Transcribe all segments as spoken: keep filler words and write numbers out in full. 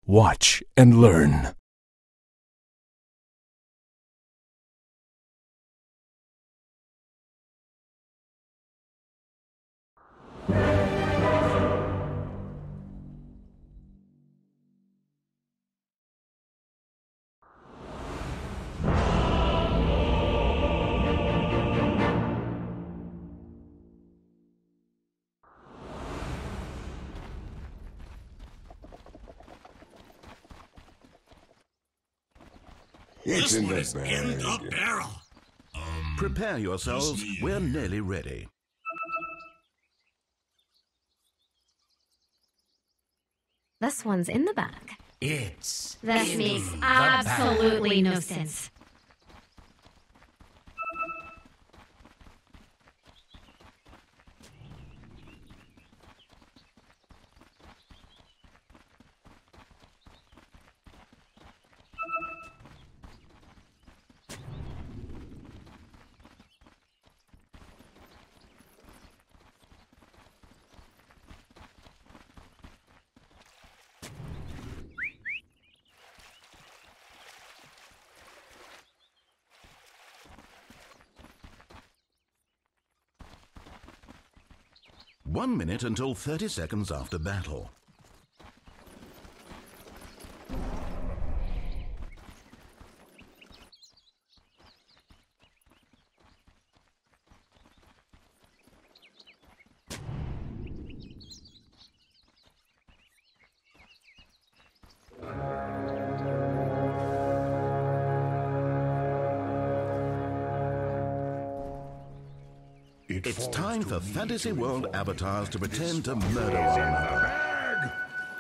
Watch and learn. It's This in one the is bag. in the barrel. Um, Prepare yourselves, me. we're nearly ready. This one's in the bag. It's This in makes the absolutely no sense. One minute until thirty seconds after battle. It's time for Fantasy World avatars to pretend to murder one another.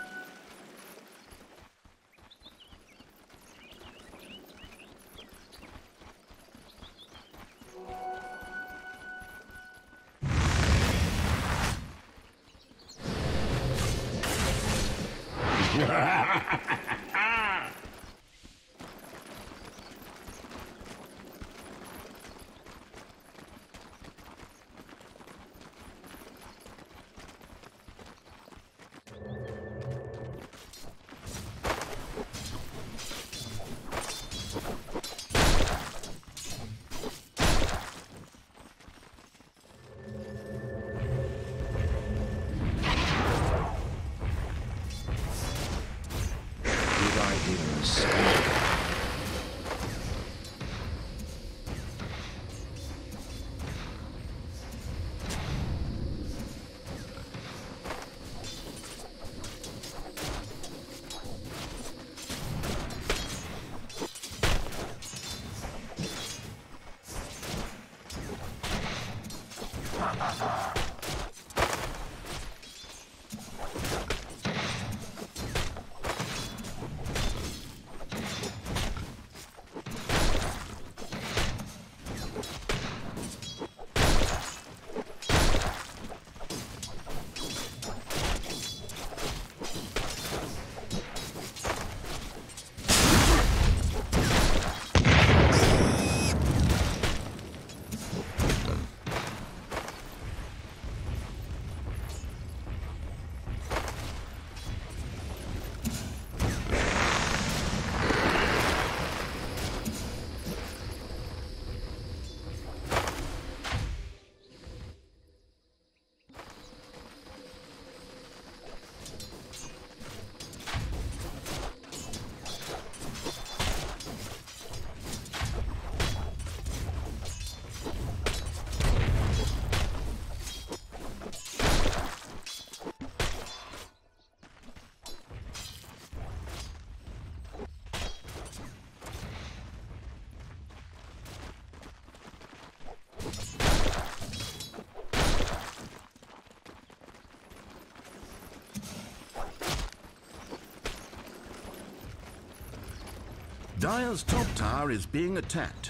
Dire's top tower is being attacked.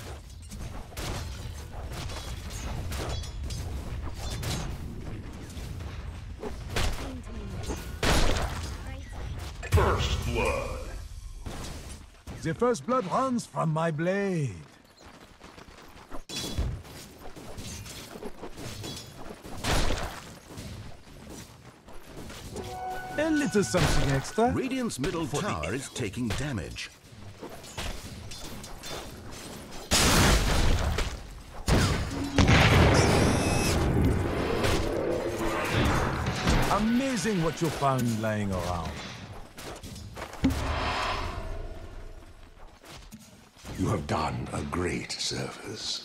First blood. The first blood runs from my blade. A little something extra. Radiant's middle tower is taking damage. Amazing what you found lying around. You have done a great service.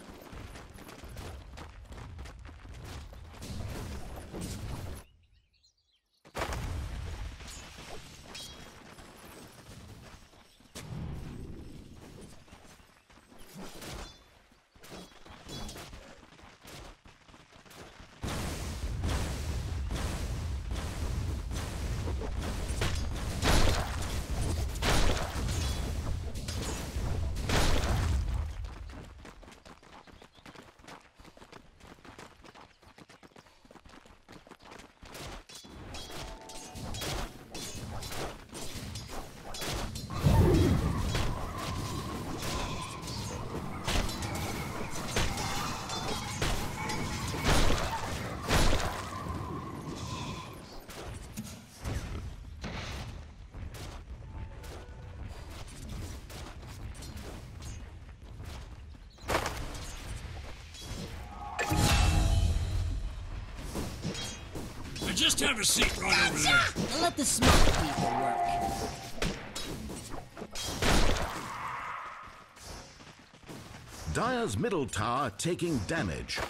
Just have a seat right over there. Let the smart people work. Dire's middle tower taking damage.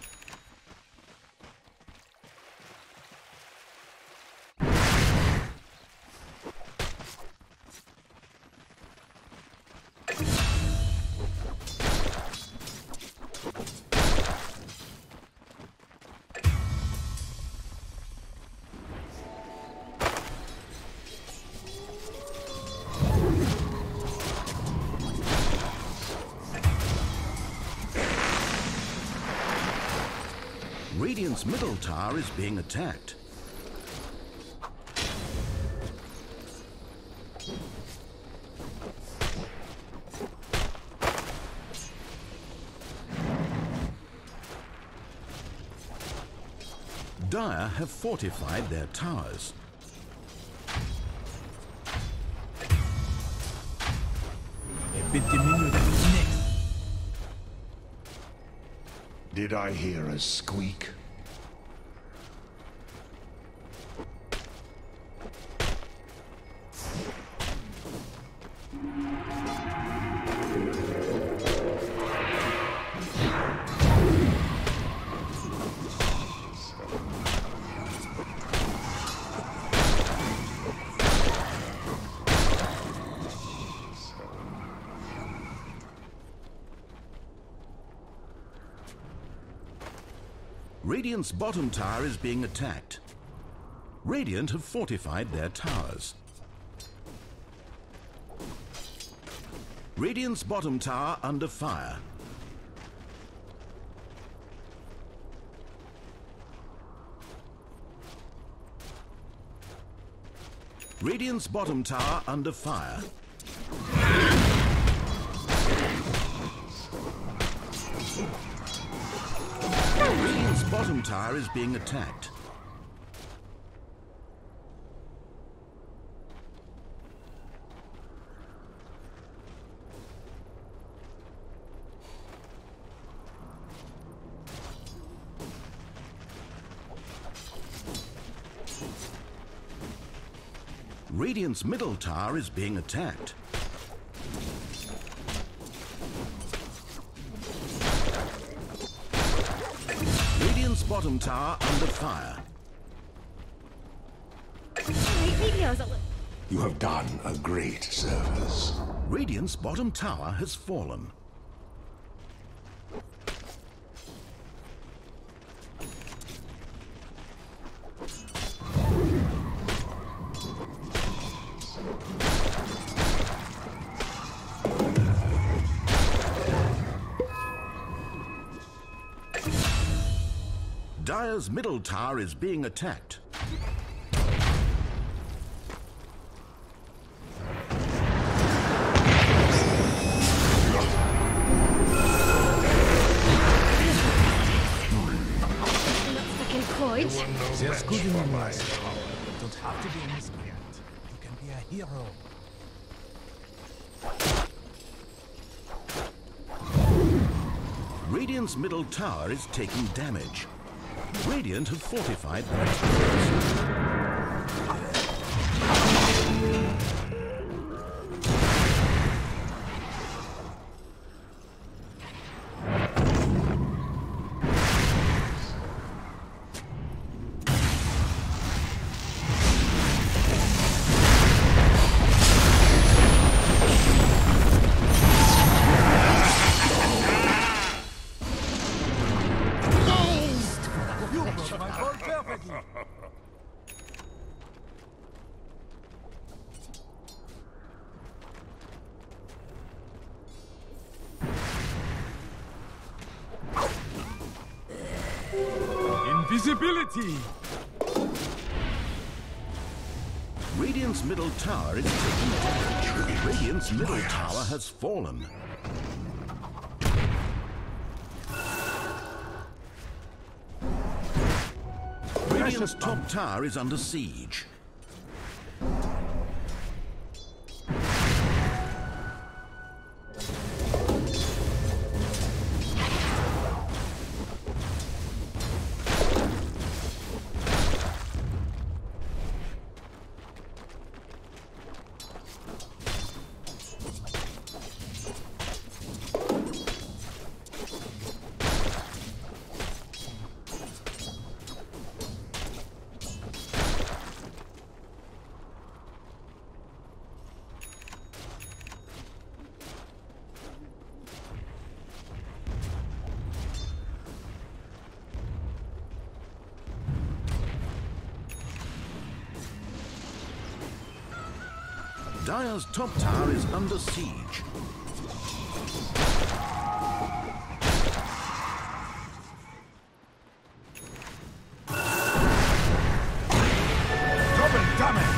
Radiant's middle tower is being attacked. Dire have fortified their towers. A bit diminutive next. Did I hear a squeak? Radiant's bottom tower is being attacked. Radiant have fortified their towers. Radiant's bottom tower under fire. Radiant's bottom tower under fire. Radiant's bottom tower is being attacked. Radiant's middle tower is being attacked. Radiant's bottom tower under fire. You have done a great service. Radiant's bottom tower has fallen. Dire's middle tower is being attacked. Not stuck in Coit. There's good in your mind. don't have to be a miscreant. You can be a hero. Radiant's middle tower is taking damage. Radiant have fortified their towers. Invisibility! Radiant's middle tower is taking damage. Radiant's middle tower has fallen. Radiant's top tower is under siege. Dire's top tower is under siege. Double damage!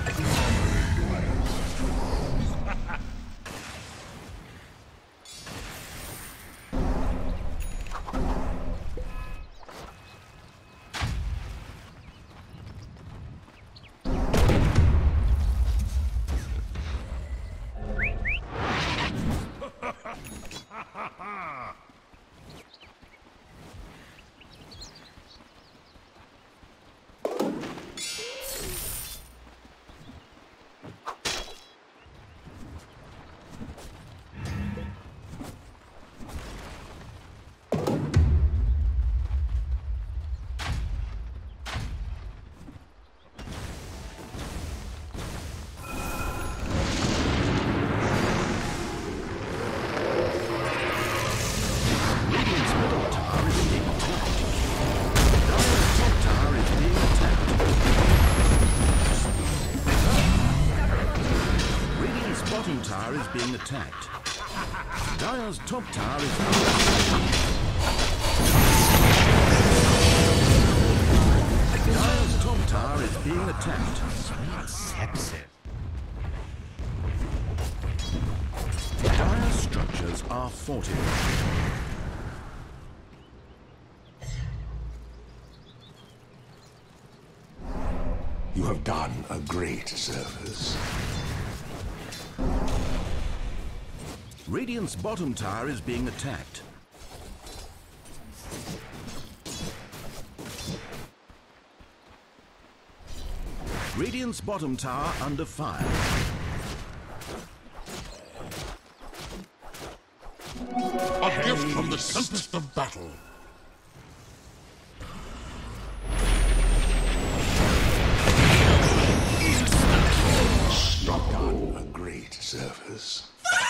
Being attacked. Dire's top tower is under siege. Dire's top tower is being attacked. Sepsis. Dire's structures are fortified. You have done a great service. Radiant's bottom tower is being attacked. Radiant's bottom tower under fire. A gift from the tempest of battle. You've done a great service.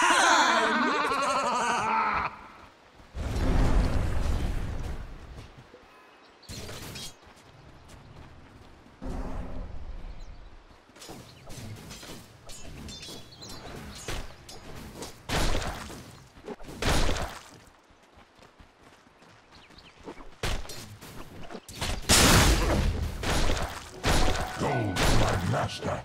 Go, my master.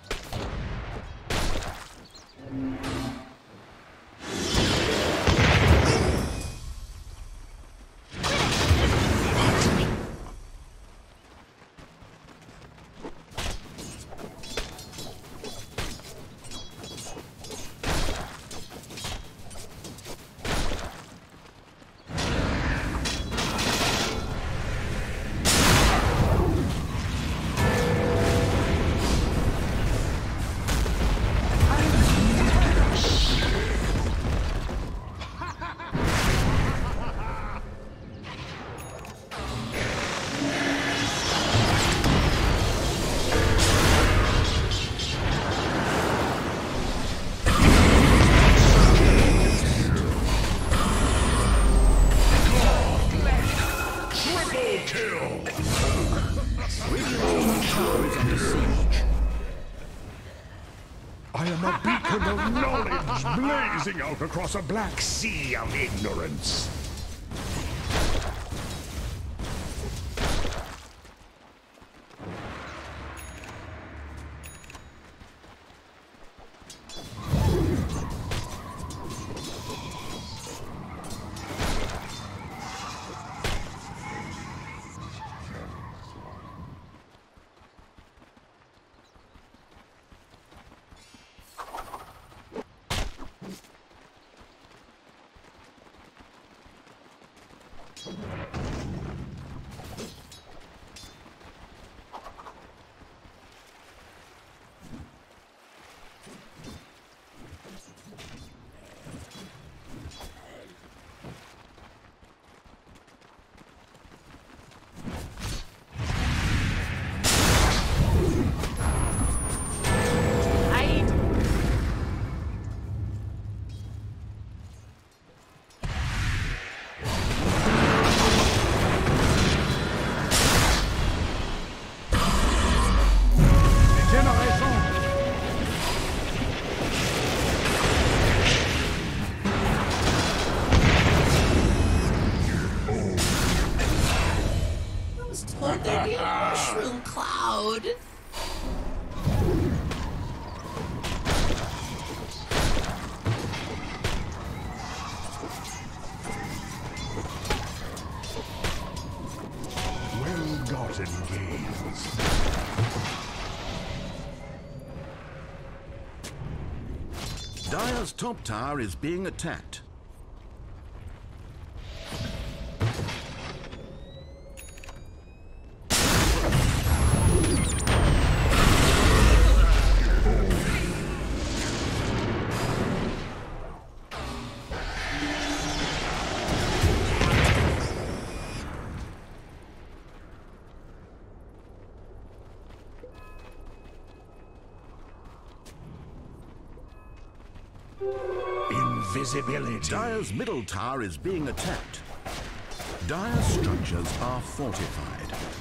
am a beacon of knowledge blazing out across a black sea of ignorance. Would there be a mushroom cloud? Well-gotten gains. Dire's top tower is being attacked. Invisibility. Dire's middle tower is being attacked. Dire's structures are fortified.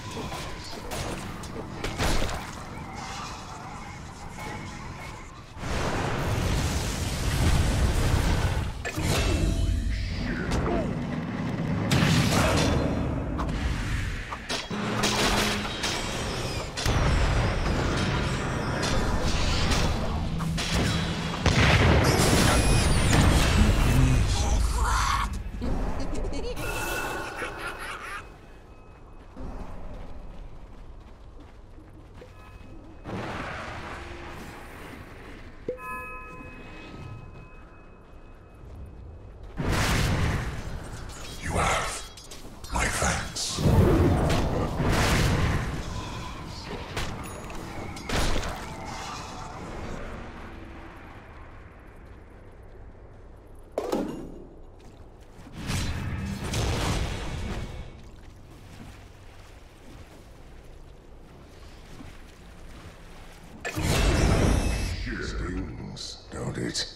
Stings, don't it?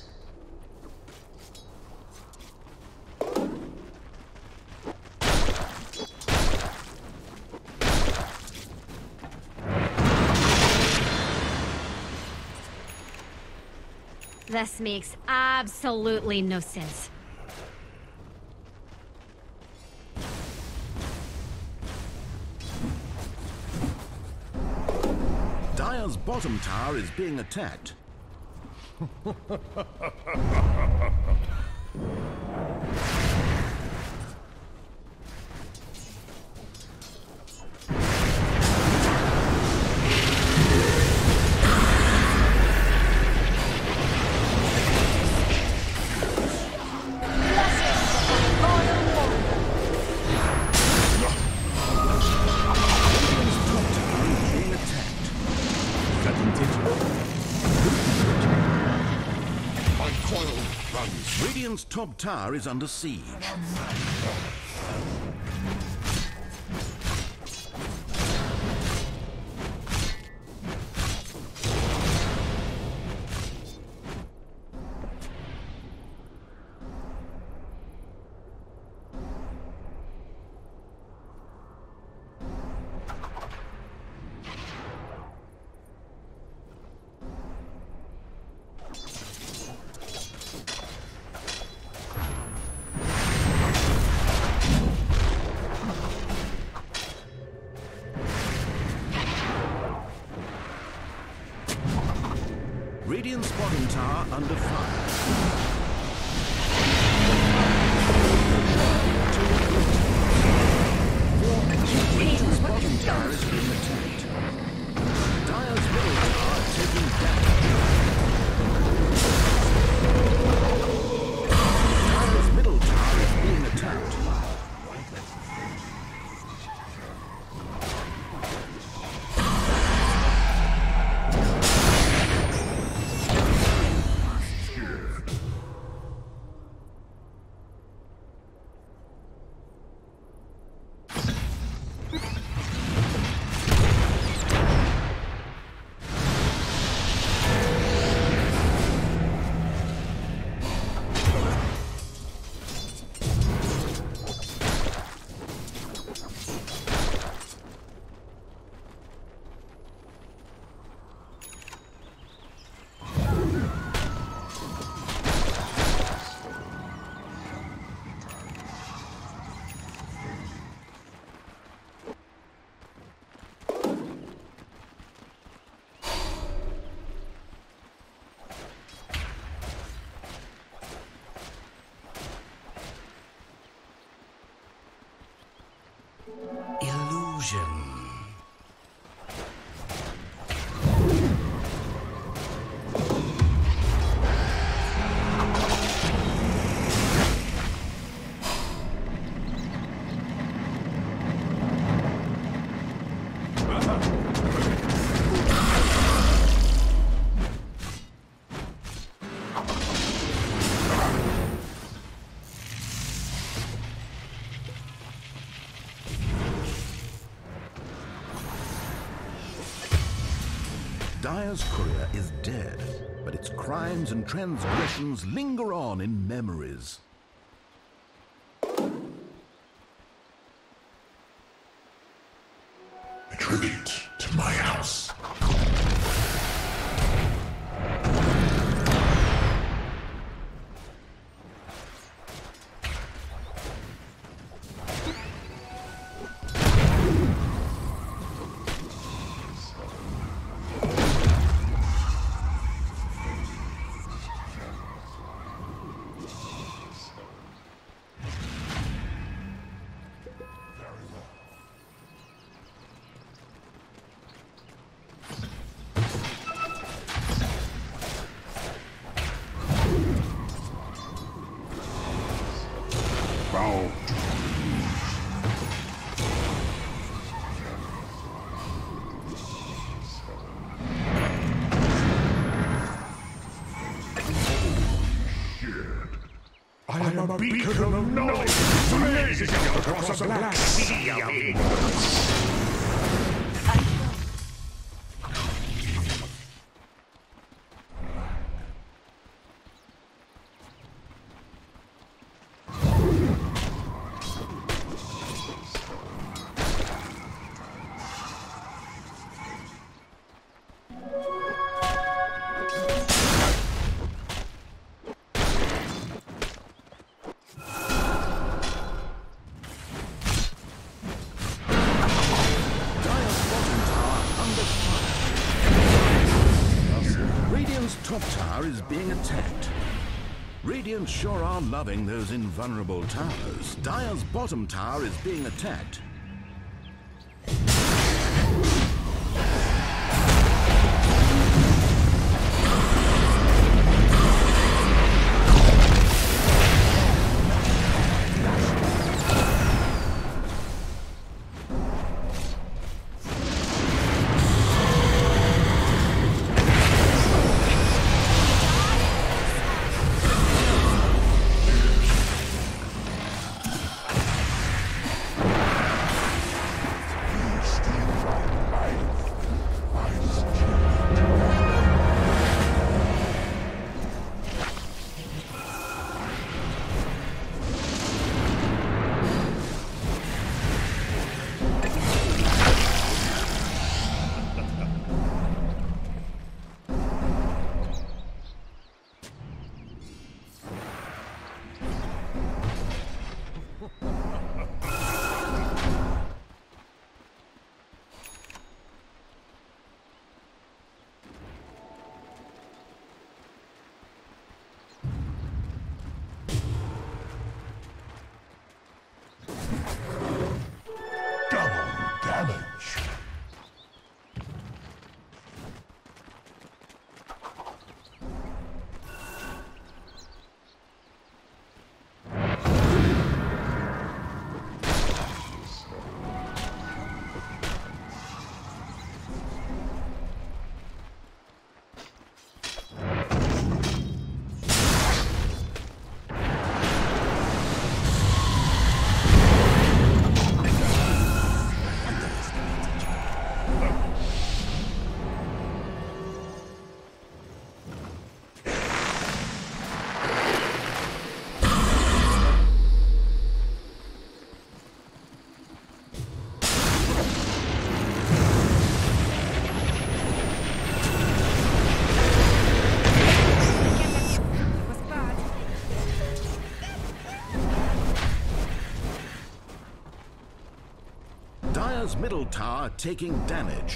This makes absolutely no sense. Dire's bottom tower is being attacked. Radiant's top tower is under siege. Radiant's bottom tower under fire. Radiant's bottom tower is being attacked. Dire's middle tower taking damage. Dire's middle tower is being attacked. Illusion. Dire's courier is dead, but its crimes and transgressions linger on in memories. A tribute to my house. I am a beacon of knowledge, blazing out across a black sea of ignorance. Top tower is being attacked. Radiant sure are loving those invulnerable towers. Dire's bottom tower is being attacked. middle tower taking damage.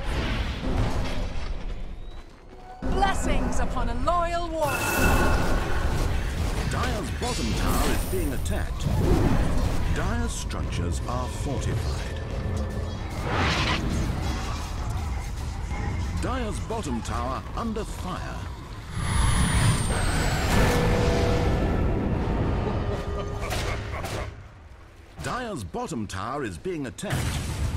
Blessings upon a loyal warrior. Dire's bottom tower is being attacked. Dire's structures are fortified. Dire's bottom tower under fire. Dire's bottom tower is being attacked.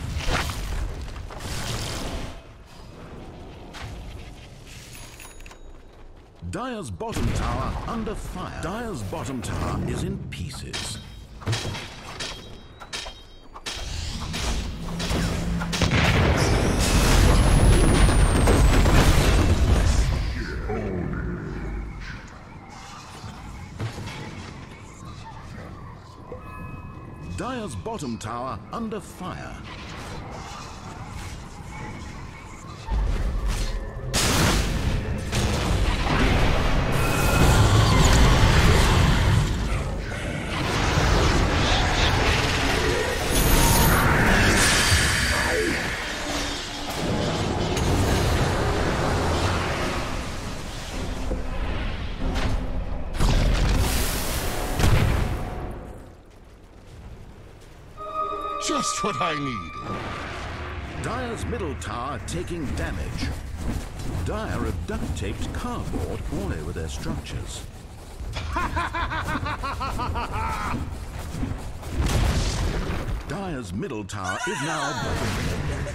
Dire's bottom tower under fire. Dire's bottom tower is in pieces. Dire's bottom tower under fire. Just what I needed. Dire's middle tower taking damage. Dire have duct-taped cardboard all over their structures. Dire's middle tower is now broken.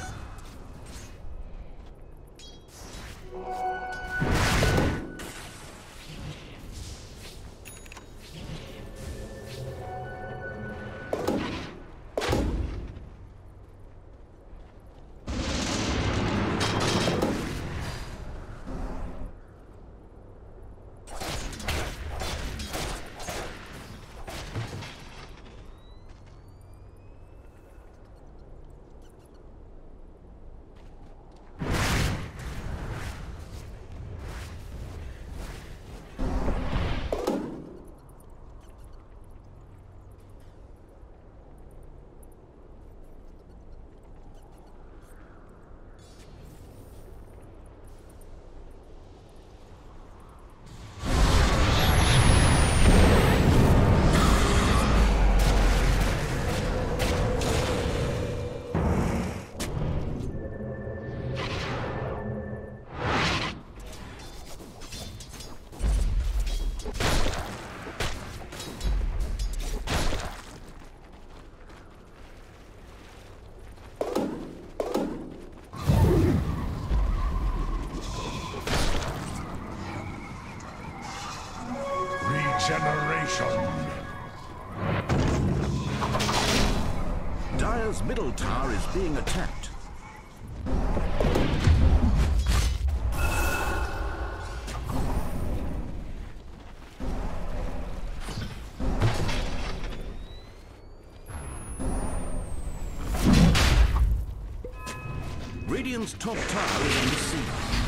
Generation. Dire's middle tower is being attacked. Radiant's top tower is under siege.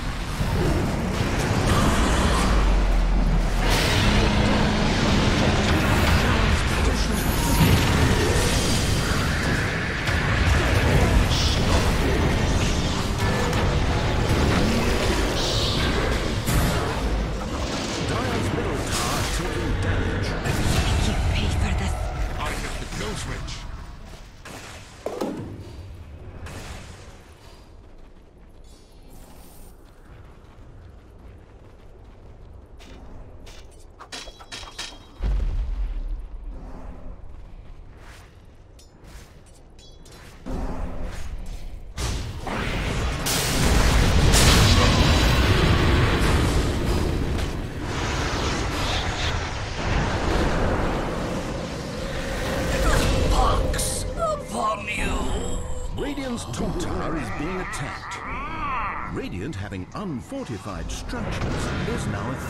Radiant's top tower is being attacked. Radiant, having unfortified structures, is now a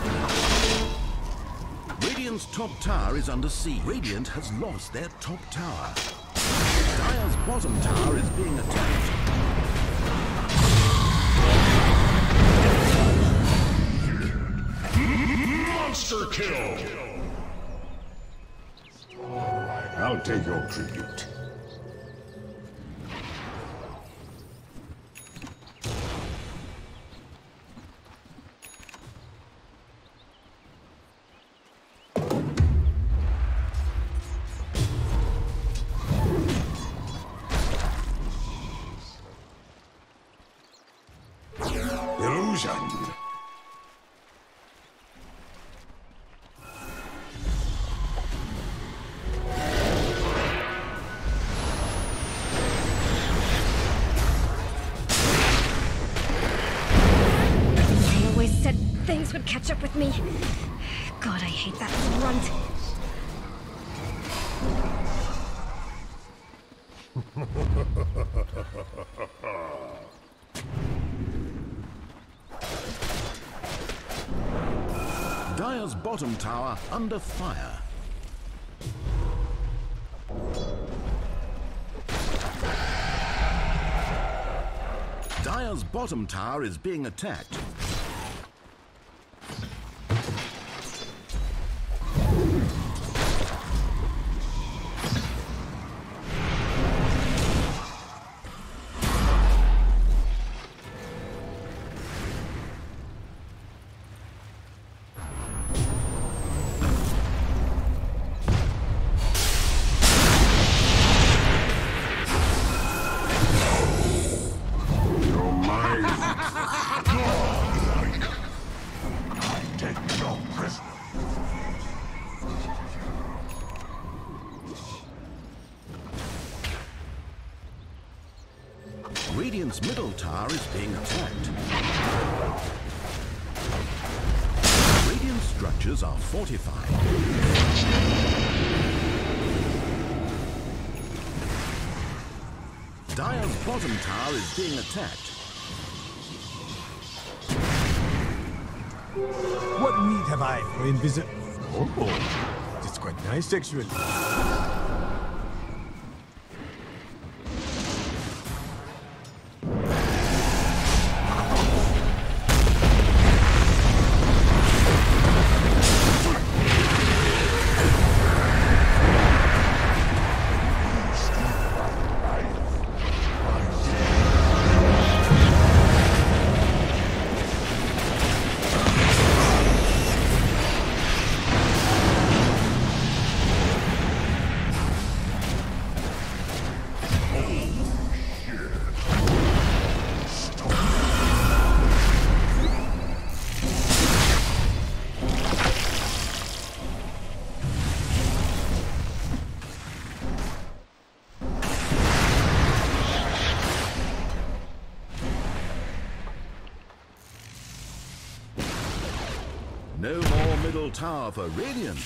threat. Radiant's top tower is under siege. Radiant has lost their top tower. Dire's bottom tower is being attacked. Monster kill! I'll take your tribute. illusion! I always said things would catch up with me. God, I hate that runt. Dire's bottom tower under fire. Dire's bottom tower is being attacked. Radiant's middle tower is being attacked. Radiant structures are fortified. Dire's bottom tower is being attacked. What need have I for invisible? Oh, it's quite nice, actually. No more middle tower for Radiant.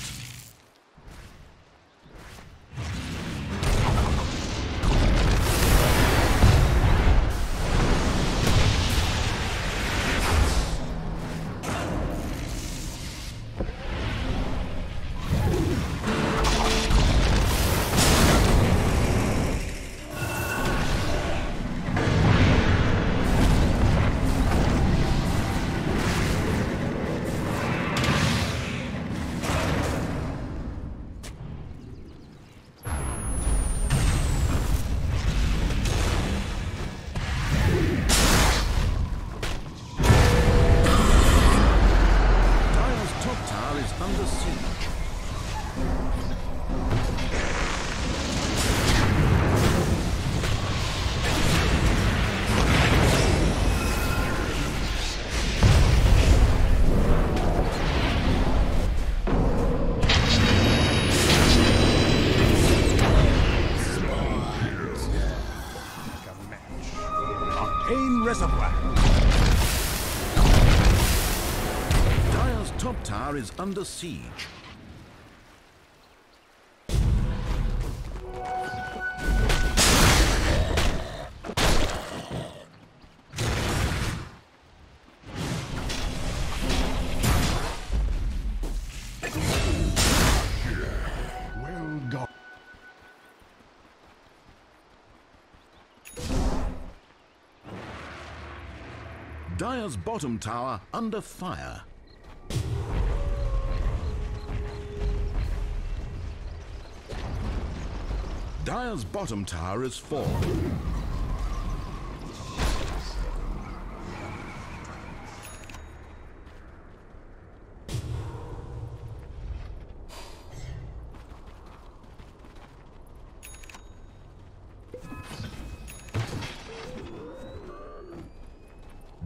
Reservoir. Dire's top tower is under siege. Well done. Dire's bottom tower under fire. Dire's bottom tower is fallen.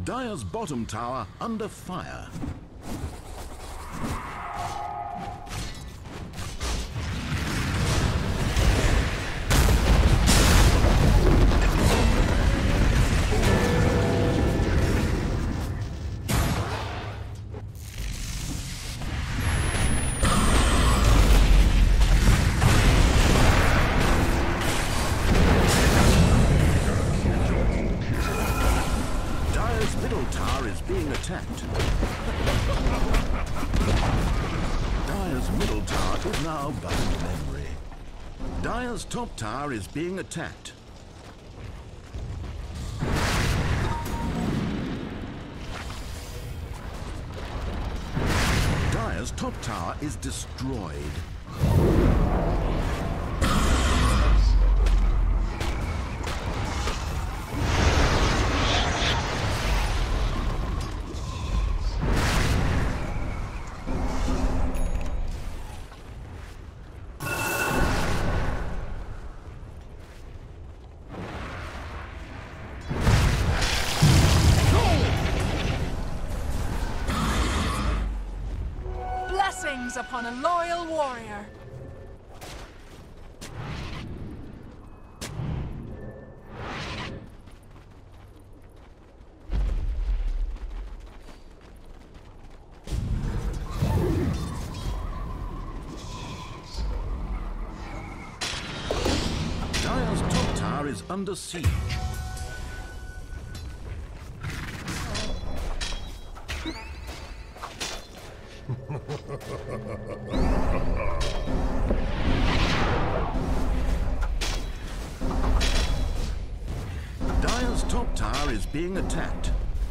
Dire's bottom tower under fire. Attacked. Dire's middle tower is now but a memory. Dire's top tower is being attacked. Dire's top tower is destroyed. Blessings upon a loyal warrior. Dire's top tower is under siege. Dire's top tower is being attacked.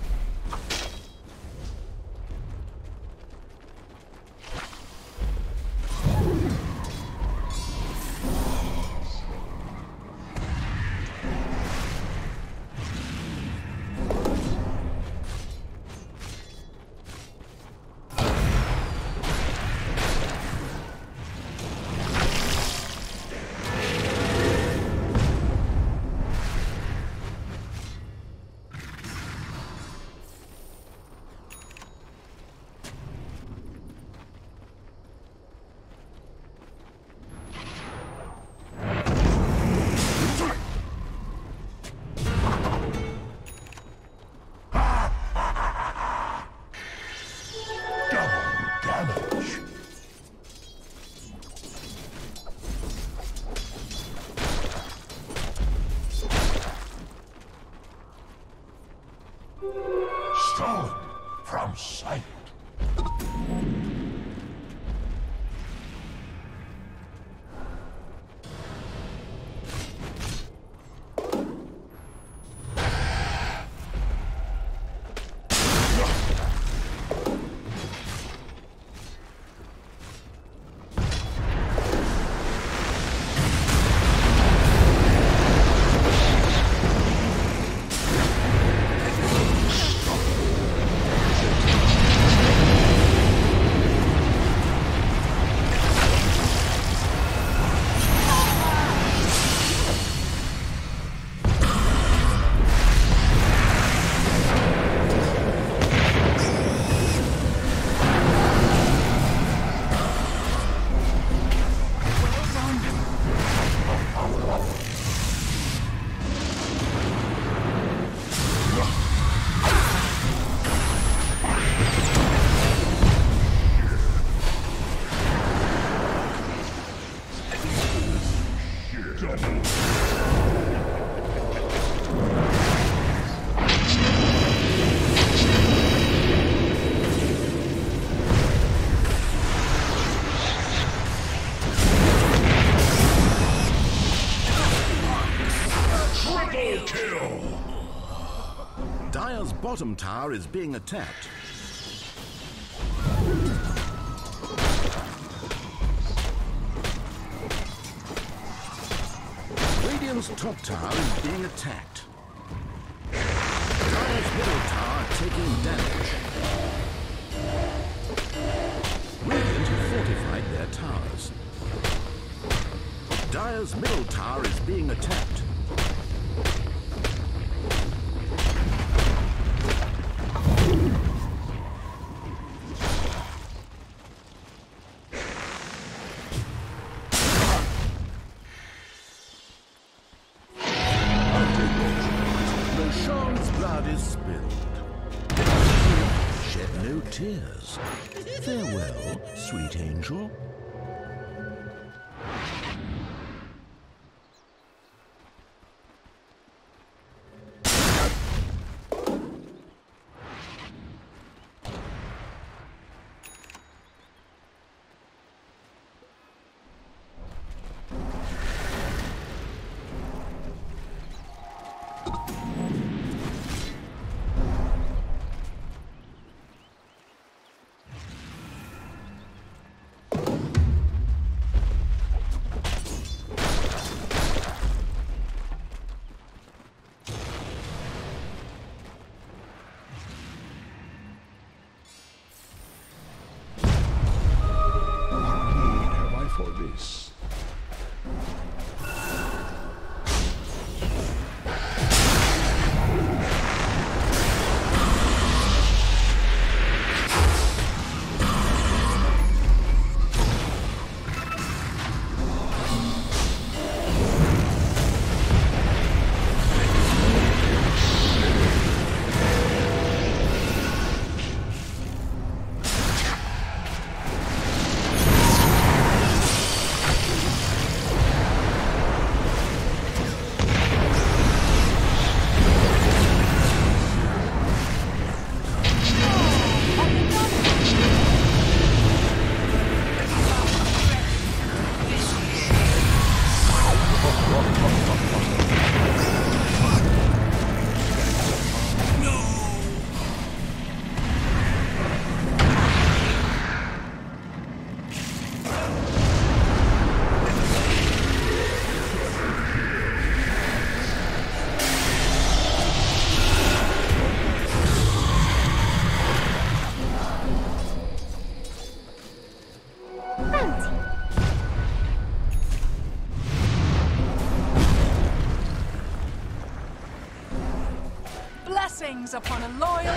Stolen from sight. Dire's bottom tower is being attacked. Radiant's top tower is being attacked. Dire's middle tower taking damage. Radiant have fortified their towers. Dire's middle tower is being attacked. blood is spilled. Shed no tears. Farewell, sweet angel. For this. Blessings upon a loyal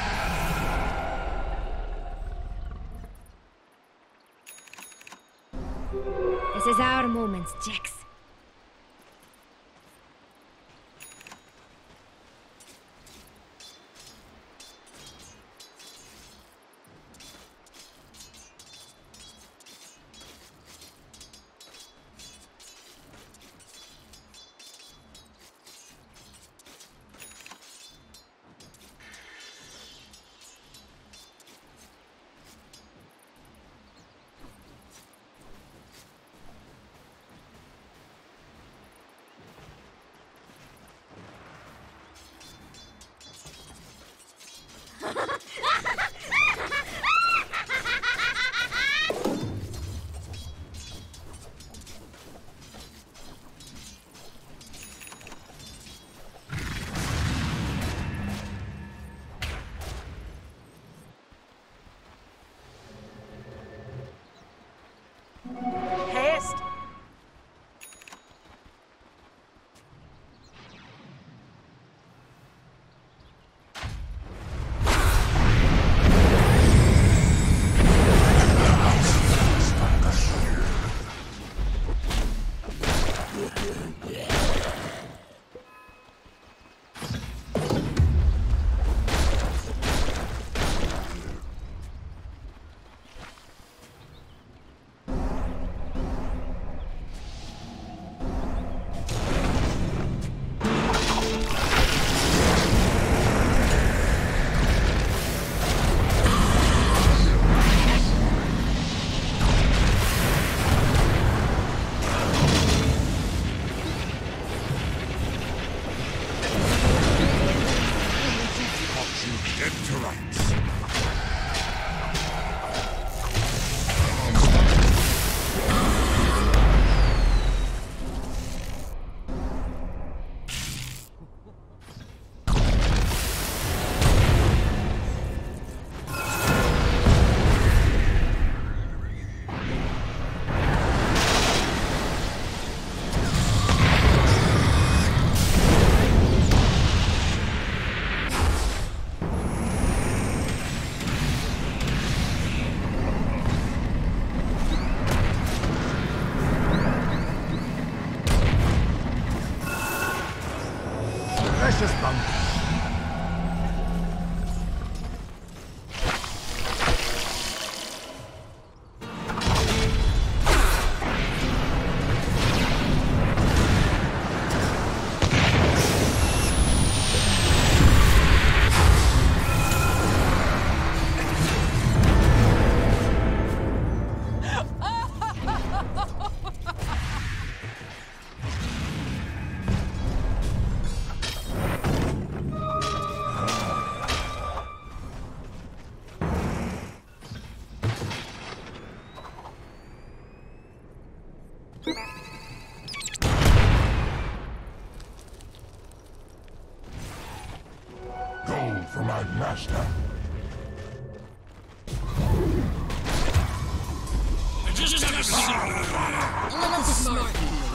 warrior. This is our moment, Jax. Haste! Gold for my master. I just have a secret. A little smart.